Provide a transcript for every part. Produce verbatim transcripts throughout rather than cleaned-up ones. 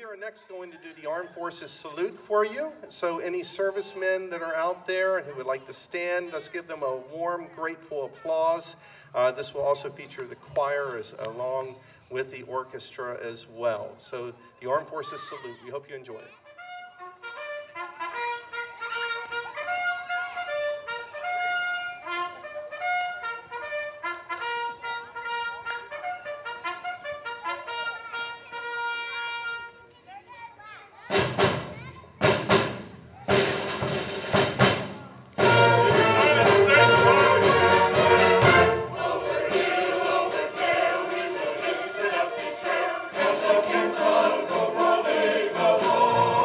we are next going to do the Armed Forces Salute for you. So any servicemen that are out there and who would like to stand, let's give them a warm, grateful applause. Uh, this will also feature the choir as, along with the orchestra as well. So the Armed Forces Salute, we hope you enjoy it. Go rolling along.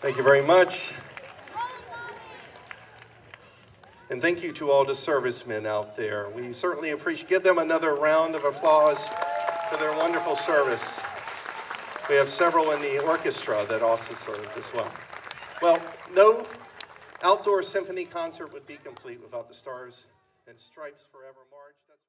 Thank you very much. And thank you to all the servicemen out there. We certainly appreciate, give them another round of applause for their wonderful service. We have several in the orchestra that also served as well. Well, no outdoor symphony concert would be complete without the Stars and Stripes Forever March. That's